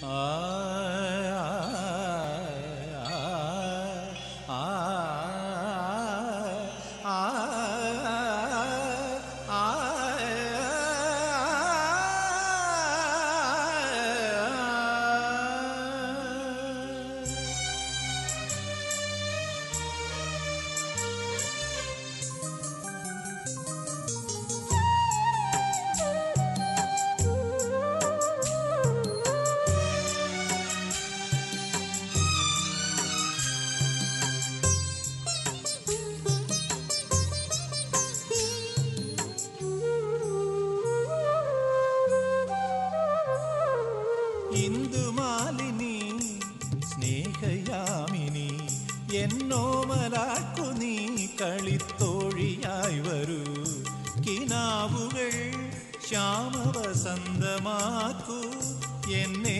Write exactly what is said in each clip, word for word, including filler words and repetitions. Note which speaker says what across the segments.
Speaker 1: ഇന്ദുമാലിനി സ്നേഹയാമിനി എന്നോമലാക്കു നീ കളിത്തോഴിയായി വരൂ കിനാവുകൾ ശ്യാമവസന്തമാക്കൂ എന്നെ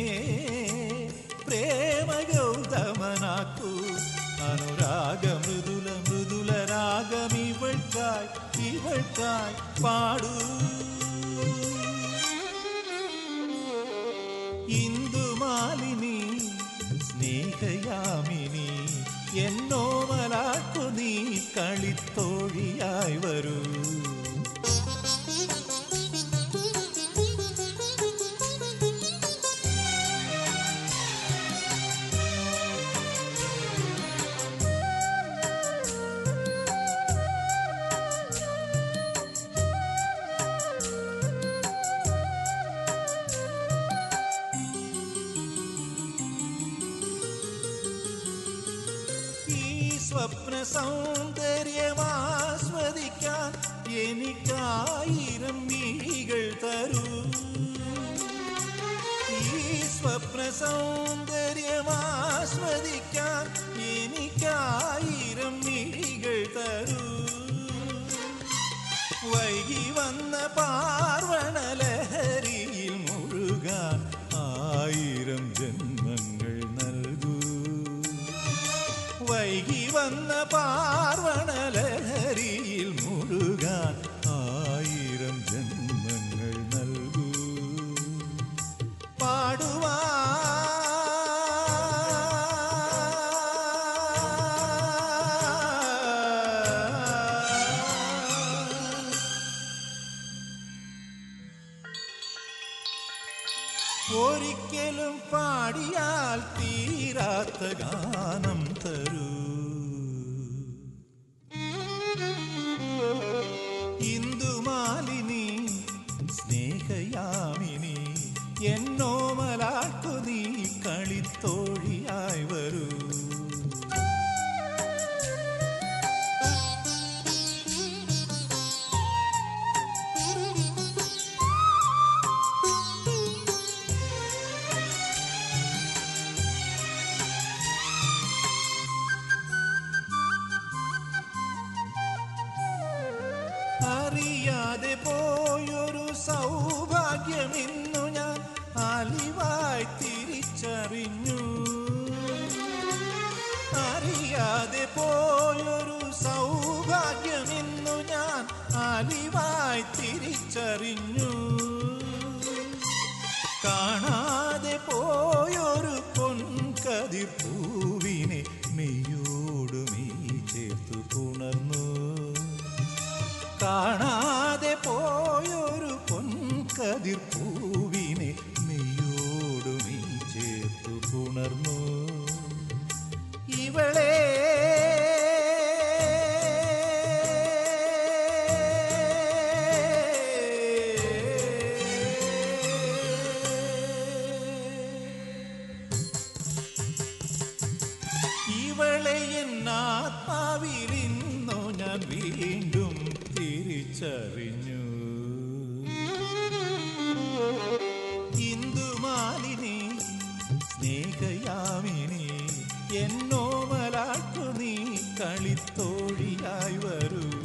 Speaker 1: പ്രേമഗൗതമനാക്കൂ അനുരാഗ മൃദുല മൃദുല രാഗമിവൾക്കായി ഇവൾക്കായി പാടൂ ഇന്ദുമാലിനി സ്നേഹയാമിനി എന്നോമലാക്കു നീ കളിത്തോഴിയായി വരൂ സ്വപ്ന സൗന്ദര്യമാസ്വദിക്കാൻ എനിക്കായിരം മിഴികൾ തരൂ ഈ സ്വപ്ന സൗന്ദര്യമാസ്വദിക്കാൻ എനിക്കായിരം മിഴികൾ തരൂ വൈകി വന്ന പാർവണലഹരിയിൽ മുഴുകാൻ ആയിരം ജന്മങ്ങൾ നൽകൂ വൈകി വന്ന പാർവണലഹരിയിൽ മുഴുകാൻ ആയിരം ജന്മങ്ങൾ നൽകൂ പാടുവാ ഒരിക്കലും പാടിയാൽ തീരാത്ത ഗാനം തരൂ ഇന്ദുമാലിനി സ്നേഹയാമിനി എന്നോമലാക്കു നീ കളിത്തോഴിയായി വരൂ അറിയാതെ പോയൊരു സൗഭാഗ്യമിന്നു ഞാൻ അലിവായി തിരിച്ചറിഞ്ഞു അറിയാതെ പോയൊരു സൗഭാഗ്യമിന്നു ഞാൻ അലിവായി തിരിച്ചറിഞ്ഞു കാണാതെ പോയൊരു പൊൻകതിർ പൂവിനെ മെയ്യോട് മെയ് ചേർത്തു പുണർന്നു കാണാതെ പോയൊരു പൊൻകതിർ പൂവിനെ മെയ്യോടു നീ ചേർത്തു പുണർന്നു ഇവളെ ഇവളെ എന്നാത്മാവിലിന്നു ഞാൻ വീണ്ടും തിരിച്ചറിഞ്ഞു ഇന്ദുമാലിനി സ്നേഹയാമിനി എന്നോമലാക്കു നീ കളിത്തോഴിയായി വരൂ